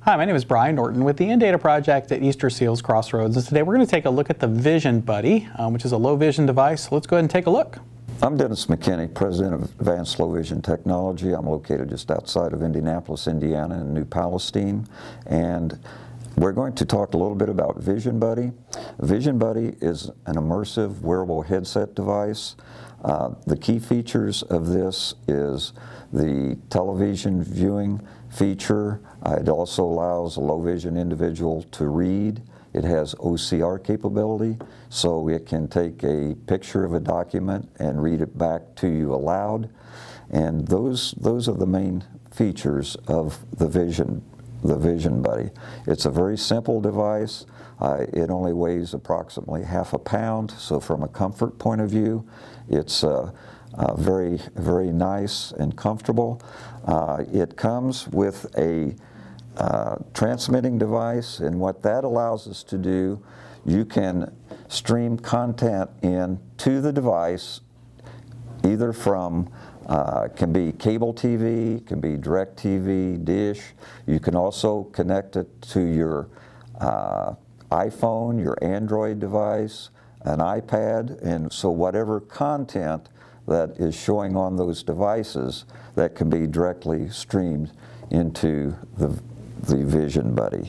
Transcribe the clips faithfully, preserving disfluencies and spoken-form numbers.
Hi, my name is Brian Norton with the In-Data Project at Easter Seals Crossroads, and today we're going to take a look at the Vision Buddy, um, which is a low vision device. Let's go ahead and take a look. I'm Dennis McKinney, President of Advanced Low Vision Technology. I'm located just outside of Indianapolis, Indiana in New Palestine, and we're going to talk a little bit about Vision Buddy. Vision Buddy is an immersive wearable headset device. Uh, the key features of this is the television viewing feature. Uh, it also allows a low vision individual to read. It has O C R capability, so it can take a picture of a document and read it back to you aloud. And those, those are the main features of the Vision, the Vision Buddy. It's a very simple device. Uh, it only weighs approximately half a pound, so from a comfort point of view, it's uh, uh, very, very nice and comfortable. Uh, it comes with a uh, transmitting device, and what that allows us to do, you can stream content in to the device, either from Uh, can be cable T V, can be direct T V, dish. You can also connect it to your uh, iPhone, your Android device, an iPad, and so whatever content that is showing on those devices, that can be directly streamed into the, the Vision Buddy.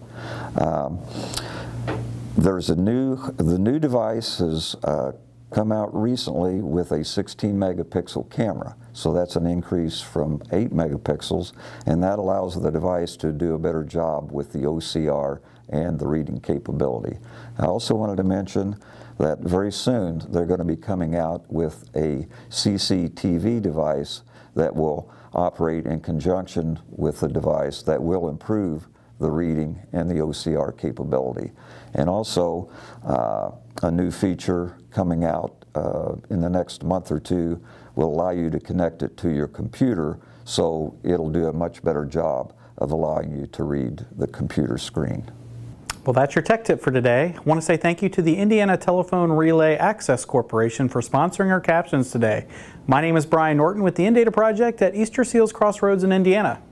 Um, there's a new, the new device is uh, come out recently with a sixteen megapixel camera. So that's an increase from eight megapixels, and that allows the device to do a better job with the O C R and the reading capability. I also wanted to mention that very soon they're going to be coming out with a C C T V device that will operate in conjunction with the device that will improve the reading and the O C R capability. And also uh, a new feature coming out uh, in the next month or two will allow you to connect it to your computer, so it'll do a much better job of allowing you to read the computer screen. Well, that's your tech tip for today. I want to say thank you to the Indiana Telephone Relay Access Corporation for sponsoring our captions today. My name is Brian Norton with the In-Data Project at Easter Seals Crossroads in Indiana.